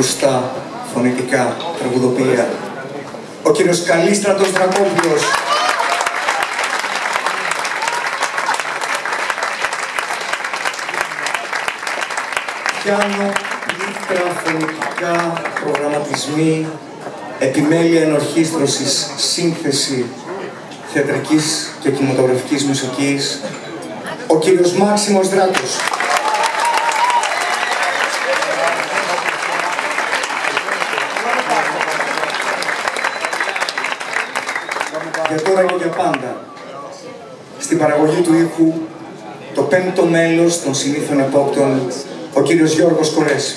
μπροστά φωνητικά, τραγουδοποιία. Ο κύριος Καλίστρατος Δρακόπουλος. Πιάνο, πλήκτρα, φωνητικά, προγραμματισμοί, επιμέλεια ενορχήστρωσης, σύνθεση θεατρικής και κινηματογραφικής μουσικής, ο κύριος Μάξιμος Δράκος. Για τώρα και για πάντα, στην παραγωγή του ήχου, το πέμπτο μέλος των συνήθων επόπτων, ο κύριος Γιώργος Κορές.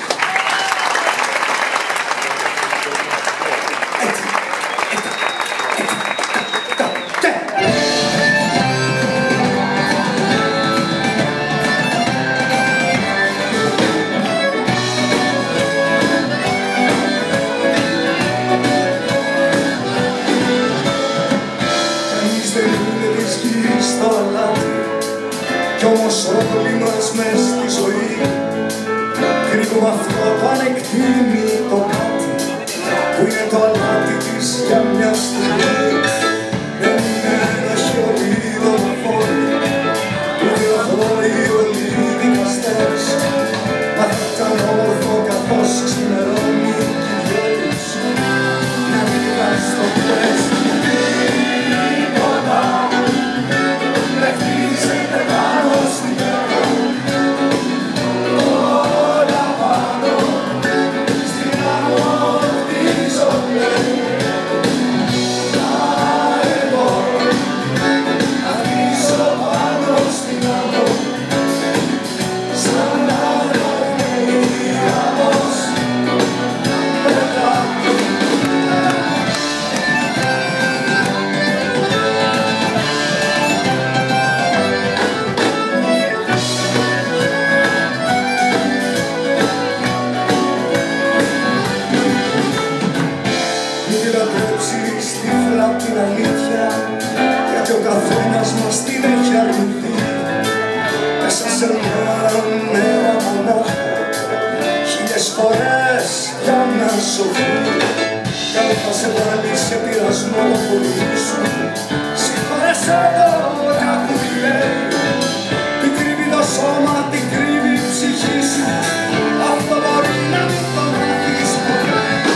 Κι όμως όλοι μας μες στη ζωή κρύβουμε αυτό το ανεκτήμητο κάτι που είναι το αλάτι της για μια στιγμή. Δεν είναι ένα χιολίδο να φόρει ούτε οχλώοι όλοι οι δικαστές, μα θα ήταν όμορφο καθώς ξημερώνει κι οι γέλους να μην πας στο πες. Την αλήθεια, γιατί ο καθένας μας την έχει αρνηθεί μέσα σε μια μέρα μονάχα, χίλιες φορές για να σωθεί. Κι αν θα σε βάλει σε πειρασμό το πολύ σου, συγχώρεσέ το κάπου τι λέει. Τι κρύβει το σώμα, τι κρύβει η ψυχή σου, αυτό μπορεί να μην το μάθεις ποτέ.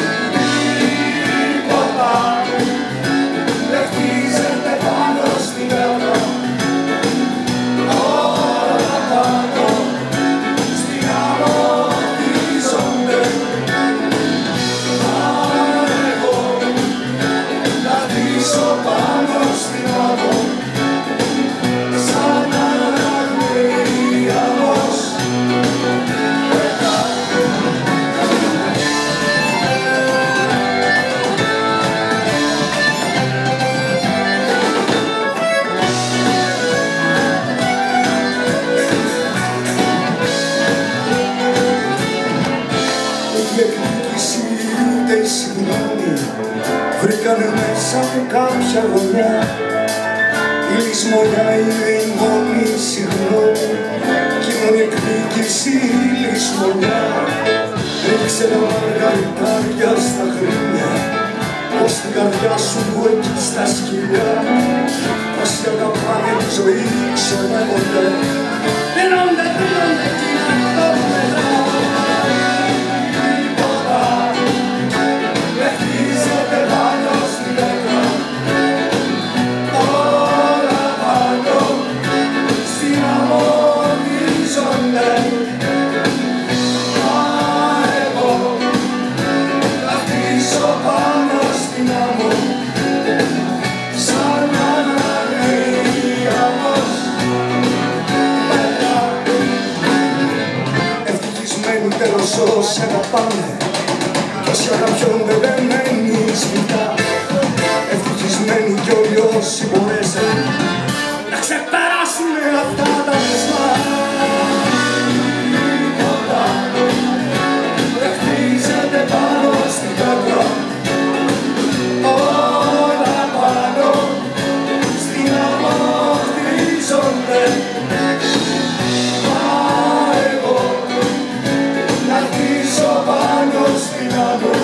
Βρήκανε μέσα από κάποια γωνιά, η λησμονιά είναι η μόνη συγγνώμη κι η μόνη εκδίκηση η λησμονιά. Ρίξε τα μαργαριτάρια στα χρήνια, πως την καρδιά σου που εκεί στα σκυλιά, πως σε αγαπάνε τη ζωή ξοδεύονται, δίνονται κι να το πετάω. Όσοι αγαπάνε κι όσοι αγαπιόνται δεν μένει σφιχτά. Ευτυχισμένοι κι όλοι όσοι μπορέσαν να ξεπεράσουνε αυτά τα δεσμά. Τίποτα δεν χτίζεται πάνω στην πέτρα, όλα πάνω στην άμμο χτίζονται. Πάνω στην κάπου